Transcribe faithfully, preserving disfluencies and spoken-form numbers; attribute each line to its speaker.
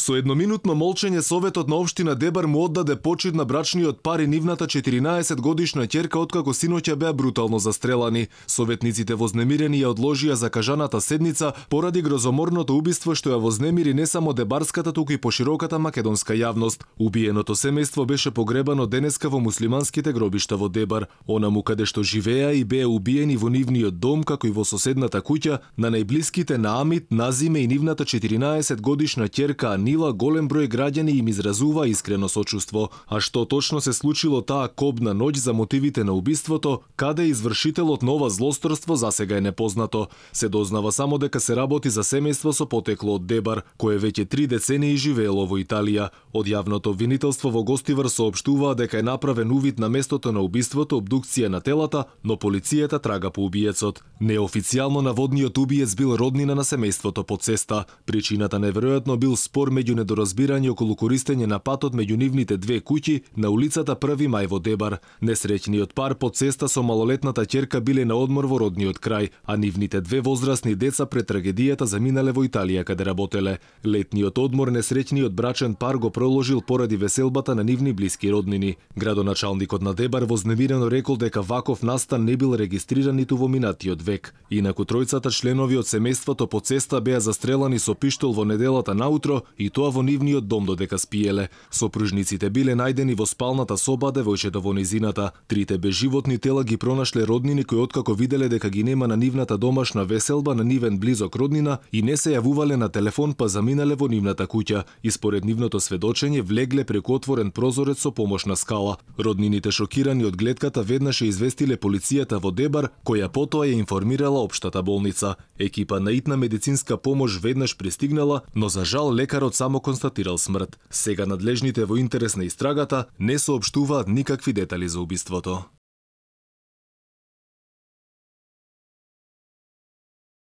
Speaker 1: Со едноминутно молчење Советот на општина Дебар му оддаде почит на брачниот пар и нивната четиринаесет годишна ќерка откако синоќа беа брутално застрелани. Советниците вознемирени ја одложија закажаната седница поради грозоморното убиство што ја вознемири не само дебарската, туку и пошироката македонска јавност. Убиеното семејство беше погребано денеска во муслиманските гробишта во Дебар, онаму каде што живеа и беа убиени во нивниот дом, како и во соседната куќа на најблиските на Амит, Назиме и нивната четиринаесет годишна ќерка Нила. Голем број граѓани им изразува искрено сочувство. А што точно се случило таа кобна ноќ за мотивите на убиството, каде извршителот на ова злосторство засега е непознато. Се дознава само дека се работи за семејство со потекло од Дебар, кое веќе три децении живеело во Италија. Од јавното обвинителство во Гостивар соопштуваа дека е направен увид на местото на убиството, обдукција на телата, но полицијата трага по убиецот. Неофицијално наводниот убиец бил роднина на семејството Поцеста. Причината неверојатно бил спор меѓу недоразбирање околу користење на патот меѓу нивните две куќи на улицата Први мај во Дебар. Несреќниот пар Поцеста со малолетната ќерка биле на одмор во родниот крај, а нивните две возрастни деца пред трагедијата заминале во Италија каде работеле. Летниот одмор несреќниот брачен пар го проложил поради веселбата на нивни блиски роднини. Градоначалникот на Дебар вознемирено рекол дека ваков настан не бил регистриран ниту во минатиот век. Инаку тројцата членови од семејството Поцеста беа застрелани со пиштол во неделата наутро и тоа во нивниот дом додека спиеле. Сопружниците биле најдени во спалната соба, а девојчето во низината. Трите безживотни тела ги пронашле роднини кои откако виделе дека ги нема на нивната домашна веселба на нивен близок роднина и не се јавувале на телефон, па заминале во нивната куќа и според нивното сведочење влегле преку отворен прозорец со помош на скала. Роднините шокирани од гледката веднаш ја известиле полицијата во Дебар, која потоа ја информирала општата болница. Екипа на итна медицинска помош веднаш пристигнала, но за жал лекарот само констатирал смрт. Сега надлежните во интерес на истрагата не соопштуваат никакви детали за убиството.